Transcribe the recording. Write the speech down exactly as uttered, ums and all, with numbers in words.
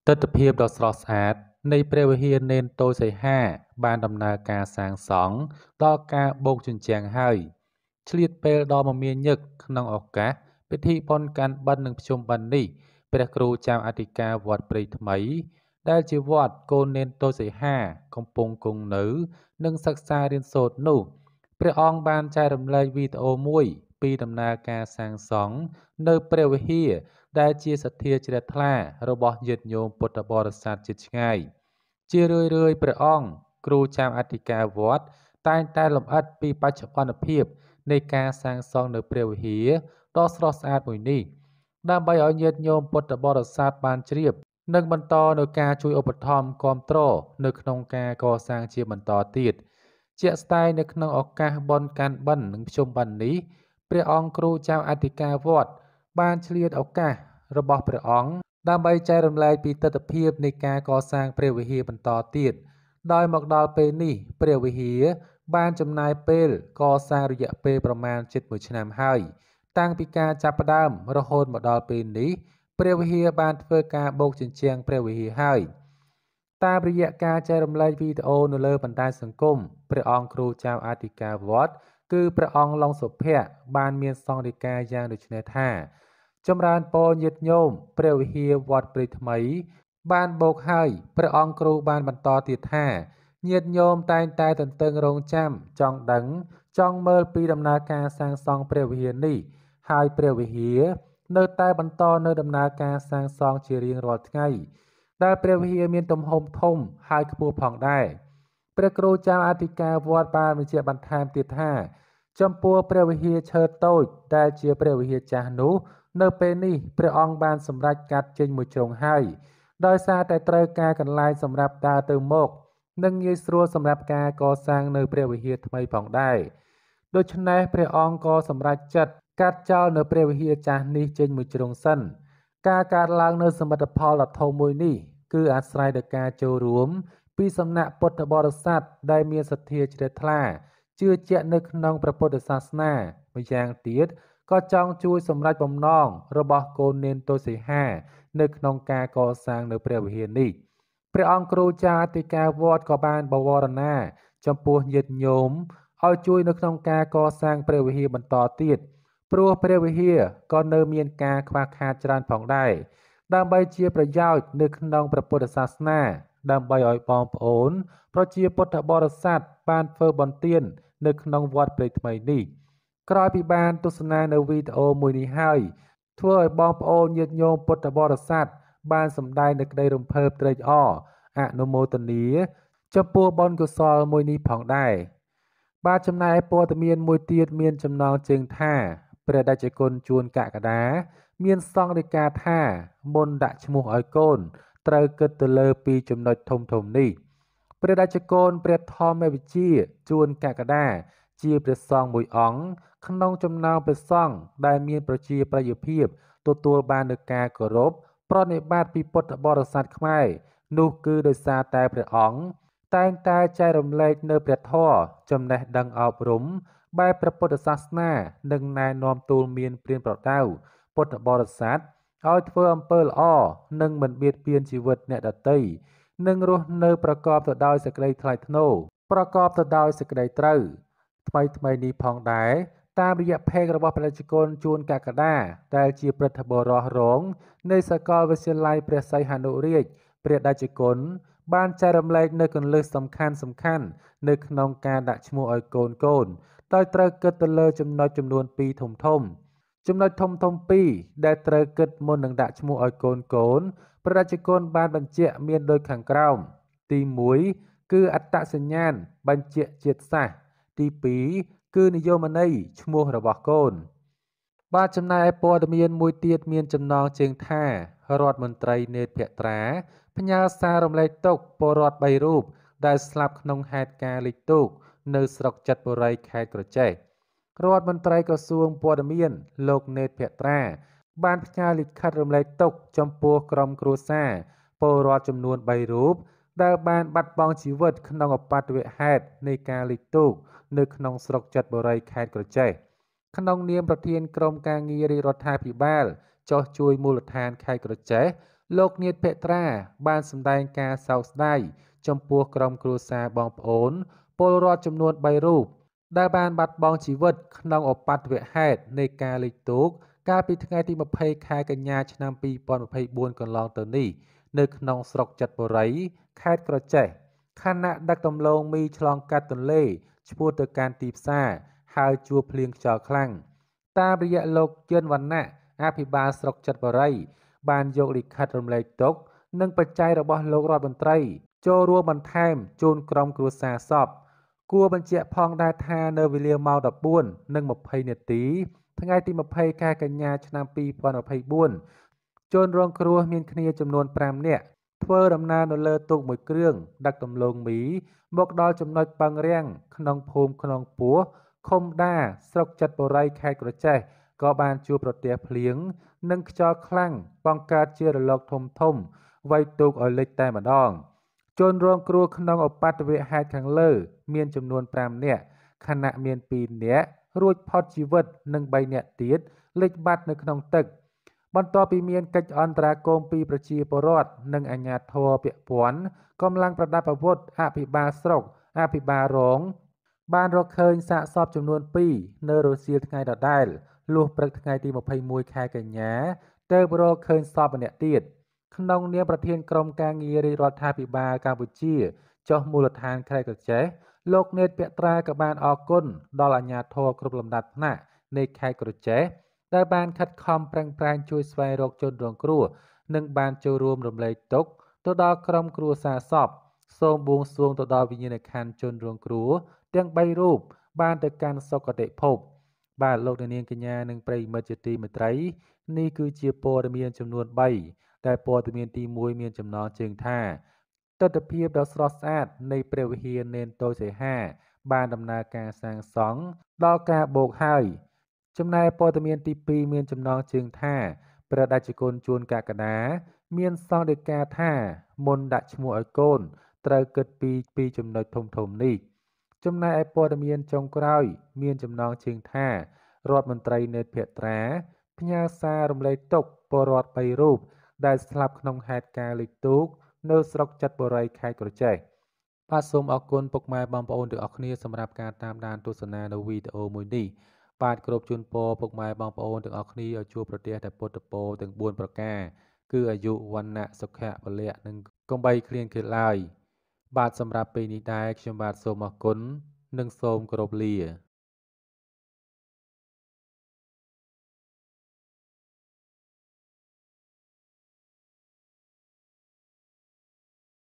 ទិដ្ឋភាពដ៏ស្រស់ស្អាតនៃព្រះវិហារនេនតូចសីហាបានដំណើរការសាងសង់ដល់ការបូកជញ្ជាំងហើយឆ្លៀតពេលដ៏មមាញឹកក្នុងឱកាសពិធីបុណ្យកាន់បិណ្ឌនិងភ្ជុំបិណ្ឌនេះព្រះគ្រូចៅអធិការវត្តព្រៃថ្មីដែលជាវត្តកូននេនតូចសីហាកំពុងគង់នៅនិងសិក្សារៀនសូត្រនោះព្រះអង្គបានចែករំលែកវីដេអូមួយពីដំណើរការសាងសង់នៅព្រះវិហារដែលជាសទ្ធាជ្រះថ្លារបស់ញាតិញោមពុទ្ធបរិស័ទជិតឆ្ងាយជារឿយៗព្រះអង្គគ្រូចៅអធិការវត្តតែងតែលម្អិតពីបច្ចុប្បន្នភាពនៃការសាងសង់នៅព្រះវិហារដ៏ស្រស់ស្អាតមួយនេះដើម្បីឲ្យញាតិញោមពុទ្ធបរិស័ទបានជ្រាបនិងបន្តនូវការជួយឧបត្ថម្ភគាំទ្រនៅក្នុងការកសាងជាបន្តទៀតជាក់ស្ដែងនៅក្នុងឱកាសបុណ្យកាន់បិណ្ឌនិងភ្ជុំបិណ្ឌនេះព្រះអង្គគ្រូចៅអធិការវត្តបានឆ្លៀតឱកាសរបស់ព្រះអង្គដើម្បីចែករំលែកពីទិដ្ឋភាពនៃការកសាងព្រះវិហារបន្តទៀតដោយមកដល់ពេលនេះព្រះវិហារបានចំណាយពេលកសាងរយៈពេលប្រមាណជិតមួយឆ្នាំហើយតាំងពីការចាប់ផ្ដើមរហូតមកដល់ពេលនេះព្រះវិហារបានធ្វើការបូកជញ្ជាំងព្រះវិហារហើយតាមរយៈការចែករំលែកវីដេអូនៅលើបណ្ដាញសង្គមព្រះអង្គគ្រូចៅអធិការវត្តគឺព្រះអង្គឡុងសុភ័ក្របានមានសង្ឃដីកាយ៉ាងដូចនេះថាចម្រើនពរញាតិញោមព្រះវិហារវត្តព្រៃថ្មីបានបូកហើយព្រះអង្គគ្រូបានបន្តទៀតថាញាតិញោមតែងតែទន្ទឹងរង់ចាំចង់ដឹងចង់មើលពីដំណើរការសាងសង់ព្រះវិហារនេះហើយព្រះវិហារនៅតែបន្តនៅដំណើរការសាងសង់ជារៀងរាល់ថ្ងៃដែលព្រះវិហារមានទំហំធំហើយខ្ពស់ផងដែរព្រះគ្រូចៅអធិការវត្តបានបញ្ជាក់បន្ថែមទៀតថាចំពោះព្រះវិហារឈើតូចដែលជាព្រះវិហារចាស់នោះនៅពេលនេះព្រះអង្គបានសម្រេចកាត់ចេញមួយជ្រុងហើយដោយសារតែត្រូវការកន្លែងសម្រាប់ដើរទៅមកនិងងាយស្រួលសម្រាប់ការកសាងនៅព្រះវិហារថ្មីផងដែរដូច្នេះព្រះអង្គក៏សម្រេចចិត្តកាត់ចោលនៅព្រះវិហារចាស់នេះចេញមួយជ្រុងសិនការកាត់ឡើងនៅសមិទ្ធផលដ៏ធំមួយនេះគឺអាស្រ័យដល់ការចូលរួមពីសំណាក់ពុទ្ធបរិស័ទដែលមានសទ្ធាជ្រះថ្លាជឿជាក់នៅក្នុងព្រះពុទ្ធសាសនាម្យ៉ាងទៀតក៏ចង់ជួយសម្រេចបំណងរបស់កូននេនតូចសីហានៅក្នុងការកសាងនៅព្រះវិហារនេះព្រះអង្គគ្រូចៅអធិការវត្តក៏បានបវរណាចំពោះញាតិញោមឲ្យជួយនៅក្នុងការកសាងព្រះវិហារបន្តទៀតព្រោះព្រះវិហារក៏នៅមានការខ្វះខាតច្រើនផងដែរដើម្បីជាប្រយោជន៍នៅក្នុងព្រះពុទ្ធសាសនាដើម្បីឲ្យបងប្អូនប្រជាពុទ្ធបរិស័ទបានធ្វើបុណ្យទាននៅក្នុងវត្តព្រៃថ្មីនេះក្រោយពីបានទស្សនានៅវីដេអូមួយនេះហើយធ្វើឲ្យបងប្អូនញាតិញោមពុទ្ធបរិស័ទបានសម្ដែងនូវក្តីរំភើបត្រេកអរអនុមោទនាចំពោះបុណ្យកុសលមួយនេះផងដែរបាទចំណែកព័ត៌មានមួយទៀតមានចំណងជើងថាព្រះតេជគុណជួនកក្កដាមានសង្ឃដីកាថាមុនដាក់ឈ្មោះឲ្យកូនត្រូវគិតទៅលើពីចំណុចធំធំនេះព្រះតេជគុណព្រះធម្មវិជ្ជាជួនកក្កដាជាព្រះសង្ឃមួយអង្គក្នុងចំណោមព្រះសង្ឃដែលមានប្រជាប្រិយភាពទទួលបាននូវការគោរពប្រណិប័តពីពុទ្ធបរិស័ទខ្មែរនោះគឺដោយសារតែព្រះអង្គតែងតែចែករំលែកនៅព្រះធម៌ចំណេះដឹងអប់រំបែបព្រះពុទ្ធសាសនានិងណែនាំទូលមានព្រានប្រដៅពុទ្ធបរិស័ទឲ្យធ្វើអំពើល្អនិងមិនបៀតបៀនជីវិតអ្នកដទៃនិងរស់នៅប្រកបទៅដោយសេចក្តីថ្លៃថ្នូរប្រកបទៅដោយសេចក្តីត្រូវថ្មីថ្មីនេះផងដែរតាមរយៈเพจរបស់ព្រះតេជគុណជួនកក្កដាដែលជាព្រឹទ្ធបរិះរងនៃសាកលវិទ្យាល័យព្រះសីហនុរាជព្រះតេជគុណបានចែករំលែកនៅគន្លឹះសំខាន់សំខាន់នៅក្នុងការដាក់ឈ្មោះឲ្យកូនកូនដោយត្រូវគិតទៅលើចំណុចចំនួនពីរធំធំចំណុចធំធំពីរដែលត្រូវគិតមុននឹងដាក់ឈ្មោះឲ្យកូនកូនព្រះតេជគុណបានបញ្ជាក់មានដូចខាងក្រោមទីមួយគឺអត្តសញ្ញាណបញ្ជាក់ជាតិសាសន៍ទីពីរគឺនិយមន័យឈ្មោះរបស់កូនបាទចំណែកព័ត៌មានមួយទៀតមានចំណងជើងថារដ្ឋមន្ត្រីនេតភក្ត្រាផ្ញើសាររំលែកទុក្ខពលរដ្ឋបីរូបដែលស្លាប់ក្នុងហេតុការណ៍លិចទូកនៅស្រុកចិត្តបុរីខេត្តក្រចេះរដ្ឋមន្ត្រីក្រសួងព័ត៌មានលោកនេតភក្ត្រាបានផ្ញើលិខិតរំលែកទុក្ខចំពោះក្រុមគ្រួសារពលរដ្ឋចំនួនបីរូបដែលបានបាត់បង់ជីវិតក្នុងឧបទ្ទវហេតុនៃការលិចទូកនៅក្នុងស្រុកចិត្តបុរីខេត្តក្រចេះក្នុងនាមប្រធានក្រុមការងាររាជរដ្ឋាភិបាលចុះជួយមូលដ្ឋានខេត្តក្រចេះលោកនាយភក្ត្រាបានសម្ដែងការសោកស្ដាយចំពោះក្រុមគ្រួសារបងប្អូនពលរដ្ឋចំនួនបីរូបដែលបានបាត់បង់ជីវិតក្នុងឧបទ្ទវហេតុនៃការលិចទូកកាលពីថ្ងៃទីម្ភៃខែកញ្ញាឆ្នាំពីរពាន់ម្ភៃបួនកន្លងទៅនេះនៅក្នុងស្រុកចិត្តបុរីខេត្តក្រចេះខណៈដឹកដំឡូងមីឆ្លងកាត់ទន្លេឆ្ពោះទៅកាន់ទីផ្សារហើយជួបភ្លៀងខ្យល់ខ្លាំងតាមរយៈលោកយិនវណ្ណៈអភិបាលស្រុកចិត្តបុរីបានយកលិខិតរំលែកទុក្ខនិងបច្ច័យរបស់លោករដ្ឋមន្ត្រីចូលរួមបន្ថែមជូនក្រុមគ្រួសារសពគួរបញ្ជាក់ផងដែរថានៅវេលាម៉ោងដប់បួននិងម្ភៃនាទីថ្ងៃទីម្ភៃខែកញ្ញាឆ្នាំពីរពាន់ម្ភៃបួនជនរងគ្រោះមានគ្នាចំនួនប្រាំនាក់ធ្វើដំណើរនៅលើទូកមួយគ្រឿងដឹកដំឡូងមីមកដល់ចំណុចប៉ឹងរាំងក្នុងភូមិខ្នងពោះឃុំដាស្រុកចិត្តបុរីខេត្តក្រចេះក៏បានជួបប្រទះភ្លៀងនិងខ្យល់ខ្លាំងបង្កើតជារលកធំធំវាយទូកឲ្យលិចតែម្ដងជនរងគ្រោះក្នុងឧបទ្ទវហេតុខាងលើមានចំនួនប្រាំនាក់ខណៈមានពីរនាក់រួចផុតជីវិតនិងបីនាក់ទៀតលិចបាត់នៅក្នុងទឹកបន្ទាប់ពីមានកិច្ចអន្តរាគមន៍ពីប្រជាពលរដ្ឋនិងអាជ្ញាធរពាក់ព័ន្ធកម្លាំងប្រដាប់អាវុធអភិបាលស្រុកអភិបាលរងបានរកឃើញសាកសពចំនួនពីរនៅរសៀលថ្ងៃដដែលលុះព្រឹកថ្ងៃទីម្ភៃមួយខែកញ្ញាទើបរកឃើញសពម្នាក់ទៀតក្នុងនាមប្រធានក្រុមការងាររាជរដ្ឋាភិបាលកម្ពុជាចុះមូលដ្ឋានខេត្តក្រចេះលោកនេតភក្ត្រាក៏បានអរគុណដល់អាជ្ញាធរគ្រប់លំដាប់ថ្នាក់នៃខេត្តក្រចេះដែលបានខិតខំប្រឹងប្រែងជួយស្វែងរកជនរងគ្រោះនិងបានចូលរួមរំលែកទុក្ខទៅដល់ក្រុមគ្រួសារសពសូមបួងសួងទៅដល់វិញ្ញាណក្ខន្ធជនរងគ្រោះទាំងបីរូបបានទៅកាន់សុគតិភពបាទលោកនាងកញ្ញានិងប្រិយមិត្តជាទីមេត្រីនេះគឺជាព័ត៌មានចំនួនបីដែលព័ត៌មានទីមួយមានចំណងជើងថាទស្សនវិជ្ជាដ៏ស្រស់ស្អាតនៃព្រះវិហារនេនតូចសីហាបានដំណើរការសាងសង់ដល់ការបូកហើយចំណែកព័ត៌មានទីពីរមានចំណងជើងថាព្រះតេជគុណជួនកក្កដាមានសង្ឃដីកាថាមុនដាក់ឈ្មោះឲ្យកូនត្រូវគិតពីពីរចំណុចធំធំនេះចំណែកឯព័ត៌មានចុងក្រោយមានចំណងជើងថារដ្ឋមន្ត្រីនេតភក្ត្រាផ្ញើសាររំលែកទុក្ខពលរដ្ឋបីរូបដែលស្លាប់ក្នុងហេតុការណ៍លិចទូកនៅស្រុកចិត្តបុរីខេត្តក្រចេះបាទសូមអរគុណពុកម៉ែបងប្អូនទាំងអស់គ្នាសម្រាប់ការតាមដានទស្សនានៅវីដេអូមួយនេះបាទគ្រប់ជូនពរពុកម៉ែបងប្អូនទាំងអស់គ្នាឲ្យជួបប្រទះតែពុទ្ធពរទាំងបួនប្រការគឺអាយុវណ្ណៈសុខៈពលៈនិងកុំបីឃ្លានឃ្លាតឡើយបាទសម្រាប់ពេលនេះដែរខ្ញុំបាទសូមអរគុណនិងសូមគោរពលា